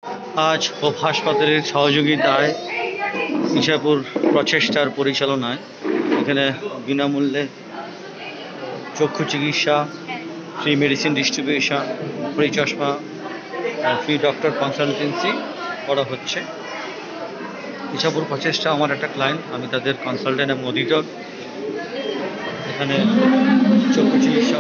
আজ হোপ হাসপাতালের সহযোগিতায় ইছাপুর প্রচেষ্টার পরিচালনায় এখানে বিনামূল্যে চক্ষু চিকিৎসা, ফ্রি মেডিসিন ডিস্ট্রিবিউশন, ফ্রি চশমা, ফ্রি ডক্টর কনসালটেন্সি করা হচ্ছে। ইছাপুর প্রচেষ্টা আমার একটা ক্লায়েন্ট, আমি তাদের কনসালটেন্ট এবং অডিটর। এখানে চক্ষু চিকিৎসা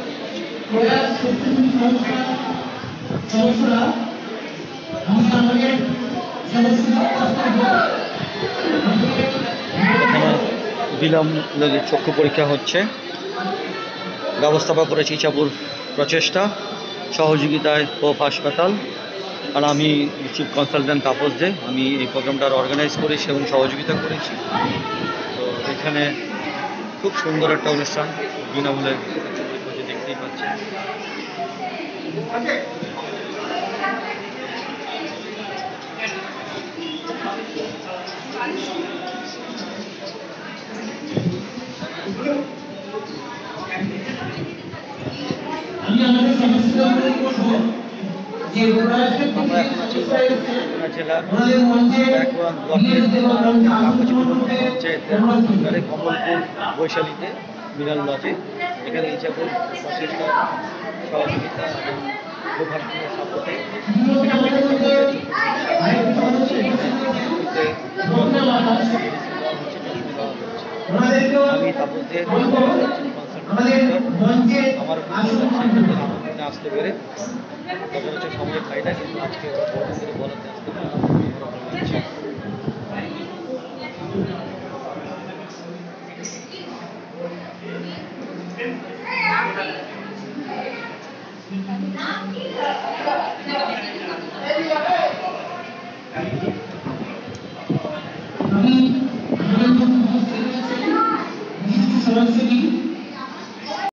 এখানে বিনামূল্যে চক্ষু পরীক্ষা হচ্ছে। ব্যবস্থাপনা করেছে ইছাপুর প্রচেষ্টা, সহযোগিতায় হোপ হাসপাতাল, আর আমি চিফ কনসালটেন্ট তাপস দে। আমি এই প্রোগ্রামটা অর্গানাইজ করেছি এবং সহযোগিতা করেছি। তো এখানে খুব সুন্দর একটা অনুষ্ঠান, বিনামূল্যে দেখতেই পাচ্ছি। আমরা এখন আছি জেলার ব্যাকওয়ান ব্লকের পঞ্চায়েতের কমলপুর বৈশালীতে মিনাল লজে। এখানে ইছাপুর প্রচেষ্টা সহযোগিতা এবং গোভারপুরের সাপোর্টে আমি তাপস দিয়ে আমার আসতে পেরে তখন হচ্ছে সময় পাই না, কিন্তু আজকে বলাতে আসতে পারে। আমি